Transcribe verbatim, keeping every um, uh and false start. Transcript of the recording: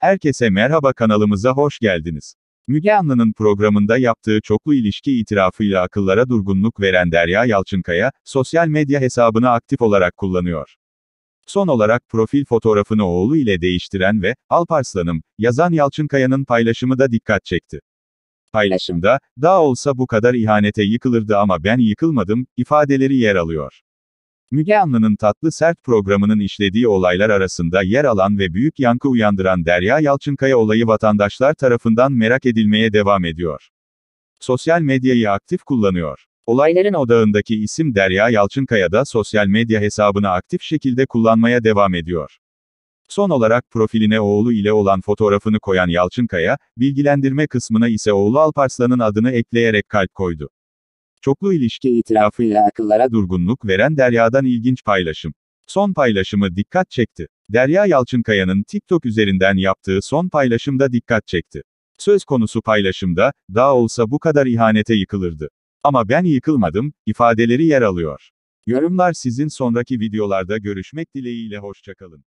Herkese merhaba, kanalımıza hoş geldiniz. Müge Anlı'nın programında yaptığı çoklu ilişki itirafıyla akıllara durgunluk veren Derya Yalçınkaya, sosyal medya hesabını aktif olarak kullanıyor. Son olarak profil fotoğrafını oğlu ile değiştiren ve "Alparslanım" yazan Yalçınkaya'nın paylaşımı da dikkat çekti. Paylaşımda, "Daha olsa bu kadar ihanete yıkılırdı ama ben yıkılmadım" ifadeleri yer alıyor. Müge Anlı'nın Tatlı Sert programının işlediği olaylar arasında yer alan ve büyük yankı uyandıran Derya Yalçınkaya olayı vatandaşlar tarafından merak edilmeye devam ediyor. Sosyal medyayı aktif kullanıyor. Olayların odağındaki isim Derya Yalçınkaya da sosyal medya hesabını aktif şekilde kullanmaya devam ediyor. Son olarak profiline oğlu ile olan fotoğrafını koyan Yalçınkaya, bilgilendirme kısmına ise oğlu Alparslan'ın adını ekleyerek kalp koydu. Çoklu ilişki itirafıyla akıllara durgunluk veren Derya'dan ilginç paylaşım. Son paylaşımı dikkat çekti. Derya Yalçınkaya'nın TikTok üzerinden yaptığı son paylaşımda dikkat çekti. Söz konusu paylaşımda, "Daha olsa bu kadar ihanete yıkılırdı. Ama ben yıkılmadım" ifadeleri yer alıyor. Yorumlar sizin. Sonraki videolarda görüşmek dileğiyle, hoşça kalın.